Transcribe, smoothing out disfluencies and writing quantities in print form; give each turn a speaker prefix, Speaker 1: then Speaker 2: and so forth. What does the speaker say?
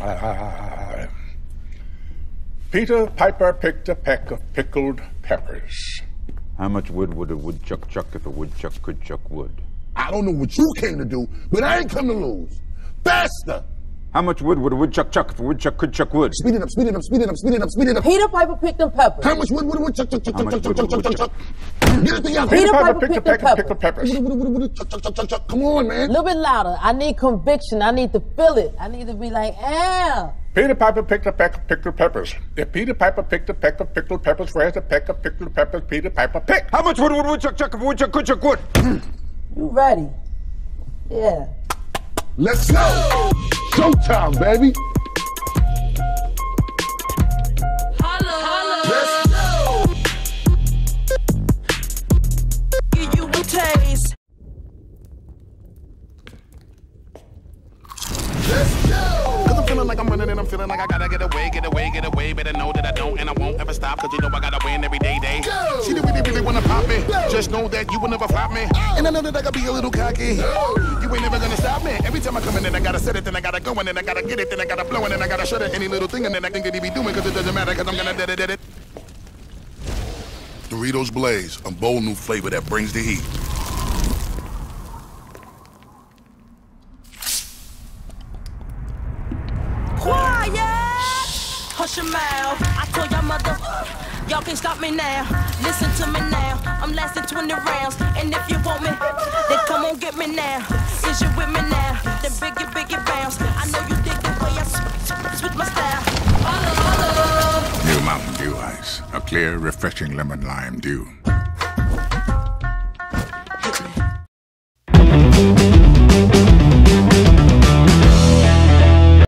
Speaker 1: Peter Piper picked a peck of pickled peppers.
Speaker 2: How much wood would a woodchuck chuck if a woodchuck could chuck wood?
Speaker 3: I don't know what you came to do, but I ain't come to lose. Faster!
Speaker 2: How much wood would a woodchuck chuck if a woodchuck could chuck wood?
Speaker 3: Speed it up, speed it up, speed it up, speed it up, speed it up.
Speaker 4: Peter Piper picked them peppers.
Speaker 3: How much wood would a woodchuck chuck, chuck,
Speaker 2: How much
Speaker 3: chuck,
Speaker 2: wood
Speaker 3: chuck,
Speaker 2: would a
Speaker 3: chuck, chuck,
Speaker 2: woodchuck-
Speaker 3: chuck? Get it together.
Speaker 1: Peter Piper
Speaker 4: Piper
Speaker 1: picked a
Speaker 4: picked the
Speaker 1: peck of pickled peppers.
Speaker 3: Chuck, chuck, chuck, chuck. Come on,
Speaker 4: A
Speaker 3: man.
Speaker 4: little bit louder. I need conviction. I need to feel it. I need to be like,
Speaker 1: Peter Piper picked a peck of pickled peppers. If Peter Piper picked a peck of pickled peppers, where's the peck of pickled peppers Peter Piper picked?
Speaker 2: How much wood would a woodchuck chuck if a woodchuck could chuck wood?
Speaker 4: You ready? Yeah.
Speaker 3: Let's go. Showtime, baby. Let's go.
Speaker 5: Give you a taste.
Speaker 3: Let's go.
Speaker 6: Cause I'm feeling like I'm running and I'm feeling like I gotta get away, get away, get away. Better know that I don't and I won't ever stop. Cause you know I gotta win every day.
Speaker 3: Go.
Speaker 6: She really, really wanna pop me.
Speaker 3: Go.
Speaker 6: Just know that you will never flop me. And I know that I gotta be a little cocky. You ain't never gonna stop me. Every time I come in and I gotta set it, then I gotta go and then I gotta get it, then I gotta blow and then I gotta shut it. Any little thing and then I think that he be doing cause it doesn't matter cause I'm gonna did it.
Speaker 3: Doritos Blaze, a bold new flavor that brings the heat.
Speaker 5: Quiet! Hush your mouth. I told y'all mother, y'all can't stop me now. Listen to me now. I'm lasting 20 rounds. And if you want me, then come on get me now. Is you with me now? Then biggie bounce. I know you dig the way I switch my style.
Speaker 1: New Mountain Dew Ice. A clear, refreshing lemon lime dew.